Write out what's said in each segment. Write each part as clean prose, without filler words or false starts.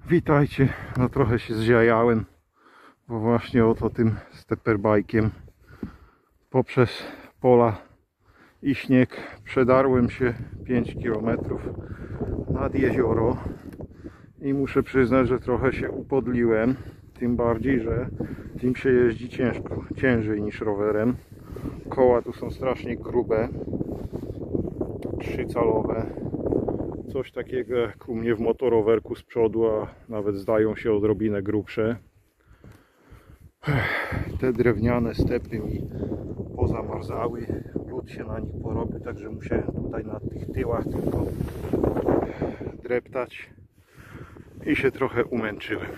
Witajcie, no trochę się zziajałem, bo właśnie oto tym stepperbike'iem poprzez pola i śnieg przedarłem się 5 km nad jezioro i muszę przyznać, że trochę się upodliłem, tym bardziej, że tym się jeździ ciężko, ciężej niż rowerem. Koła tu są strasznie grube, 3-calowe. Coś takiego jak u mnie w motorowerku z przodu, a nawet zdają się odrobinę grubsze. Te drewniane stepy mi pozamarzały, lód się na nich porobił, także musiałem tutaj na tych tyłach tylko dreptać i się trochę umęczyłem.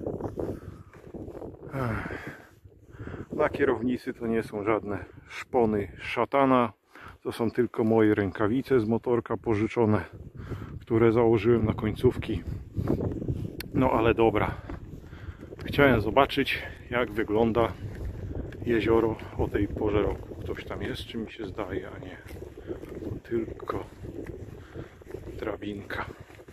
Na kierownicy to nie są żadne szpony szatana, to są tylko moje rękawice z motorka pożyczone, które założyłem na końcówki. No ale dobra, chciałem zobaczyć, jak wygląda jezioro o tej porze roku. Ktoś tam jest, czy mi się zdaje, a nie, to tylko drabinka.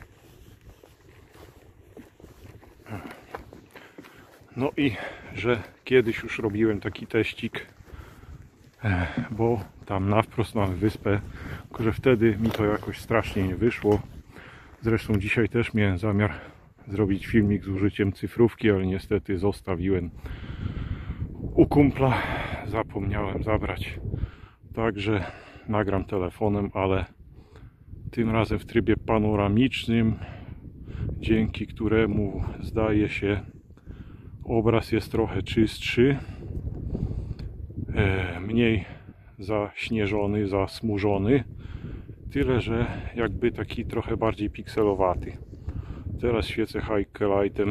No i że kiedyś już robiłem taki teścik, bo tam na wprost mamy wyspę, tylko że wtedy mi to jakoś strasznie nie wyszło. Zresztą dzisiaj też miałem zamiar zrobić filmik z użyciem cyfrówki, ale niestety zostawiłem u kumpla, zapomniałem zabrać. Także nagram telefonem, ale tym razem w trybie panoramicznym, dzięki któremu zdaje się obraz jest trochę czystszy, mniej zaśnieżony, zasmużony, tyle że jakby taki trochę bardziej pikselowaty. Teraz świecę Hikelightem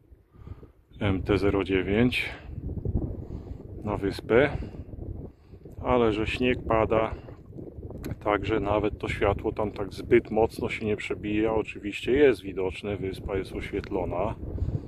MT-09 na wyspę, ale że śnieg pada, także nawet to światło tam tak zbyt mocno się nie przebija. Oczywiście jest widoczne, wyspa jest oświetlona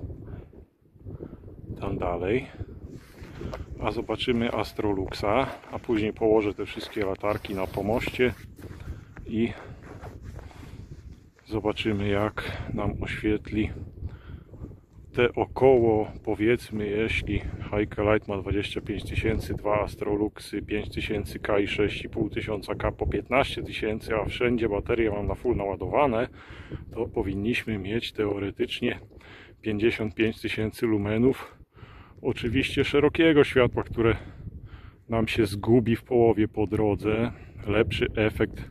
tam dalej, a zobaczymy Astroluxa, a później położę te wszystkie latarki na pomoście i zobaczymy, jak nam oświetli te około, powiedzmy, jeśli Hikelight ma 25 000, dwa Astroluxy 5000K i 6500K po 15 000, a wszędzie baterie mam na full naładowane, to powinniśmy mieć teoretycznie 55 000 lumenów. Oczywiście szerokiego światła, które nam się zgubi w połowie po drodze. Lepszy efekt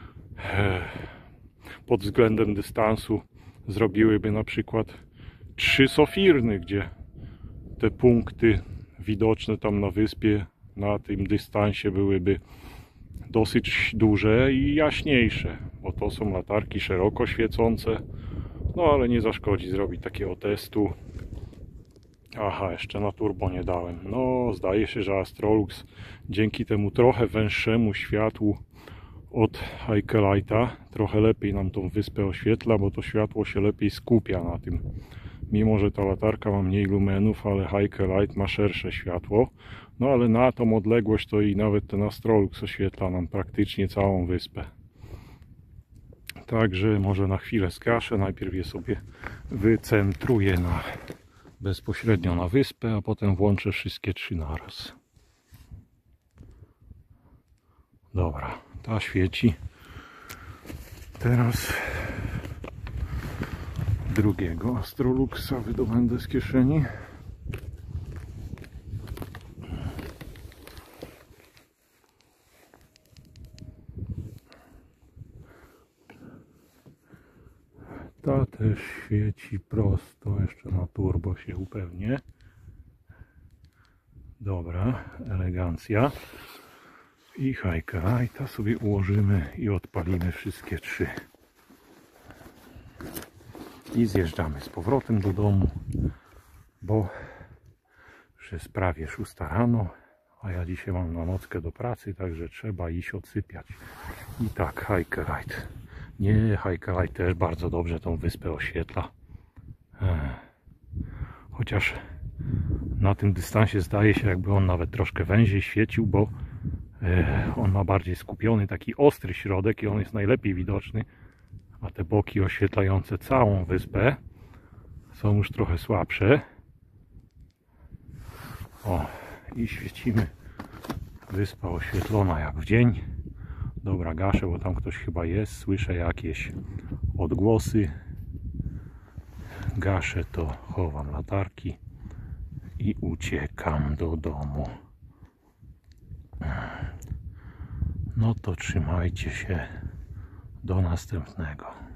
pod względem dystansu zrobiłyby na przykład 3 sofirny, gdzie te punkty widoczne tam na wyspie na tym dystansie byłyby dosyć duże i jaśniejsze, bo to są latarki szeroko świecące. No ale nie zaszkodzi zrobić takiego testu. Aha, jeszcze na turbo nie dałem. No, zdaje się, że Astrolux dzięki temu trochę węższemu światłu od Hikelighta trochę lepiej nam tą wyspę oświetla, bo to światło się lepiej skupia na tym. Mimo że ta latarka ma mniej lumenów, ale Hikelight ma szersze światło. No ale na tą odległość to i nawet ten Astrolux oświetla nam praktycznie całą wyspę. Także może na chwilę skaszę, najpierw je sobie wycentruję bezpośrednio na wyspę, a potem włączę wszystkie 3 naraz. Dobra, ta świeci. Teraz drugiego Astroluxa wydobędę z kieszeni. Ta też świeci prosto, jeszcze na turbo się upewnię. Dobra, elegancja. I Hikelighta sobie ułożymy i odpalimy wszystkie 3. I zjeżdżamy z powrotem do domu, bo już jest prawie 6 rano, a ja dzisiaj mam na nockę do pracy, także trzeba iść odsypiać. I tak, Hikelight. Nie, Hikelight też bardzo dobrze tą wyspę oświetla. Chociaż na tym dystansie zdaje się, jakby on nawet troszkę węziej świecił, bo on ma bardziej skupiony, taki ostry środek i on jest najlepiej widoczny, a te boki oświetlające całą wyspę są już trochę słabsze. O, i świecimy. Wyspa oświetlona jak w dzień. Dobra, gaszę, bo tam ktoś chyba jest. Słyszę jakieś odgłosy. Gaszę to, chowam latarki i uciekam do domu. No to trzymajcie się. Do następnego.